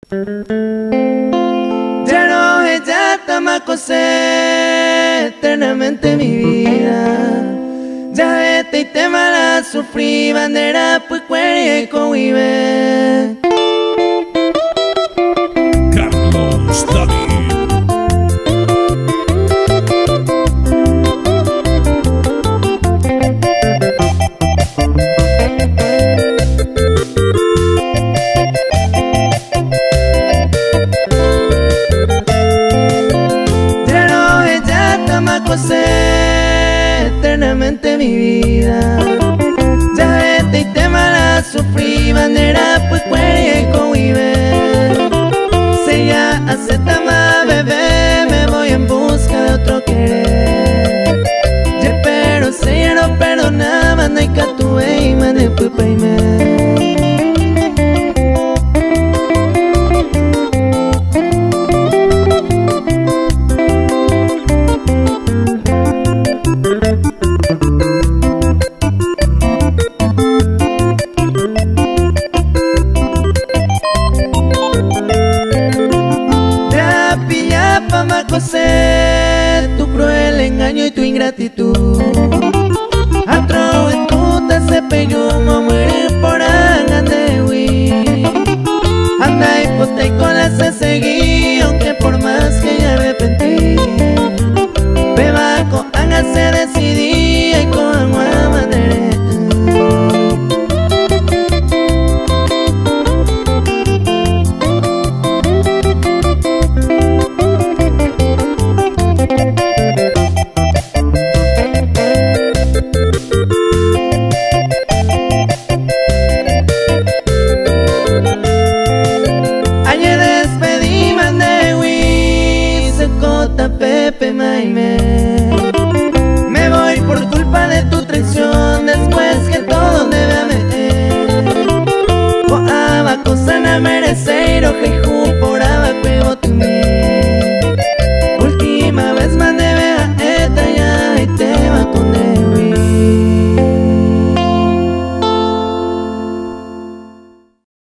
Ya no ella tamacose eternamente mi vida. Ya vete y te mala sufrí bandera pues cueria y cohibe. Carlos David. Eternamente mi vida. Ya vete y te mala sufrí bandera pues cueria y cohibe. Si ya acepta más bebé me voy en busca de otro querer. Ya pero si ya no perdona manda y catué y mande pupa y me. Tu cruel engaño y tu ingratitud. Atro en tu te se peyó muere por angandewi. Anda y pote y con la se seguí, aunque por más que ya arrepentí. Beba con anga se decidí y con agua madre. Pepe Maime.